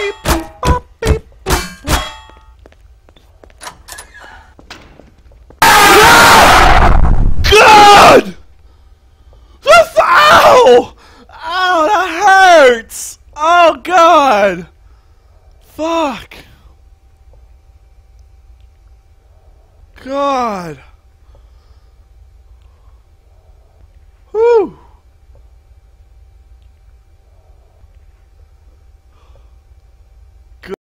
beep, bop, beep, boop, boop. God! Ow! Ow, that hurts! Oh, God! Fuck! God!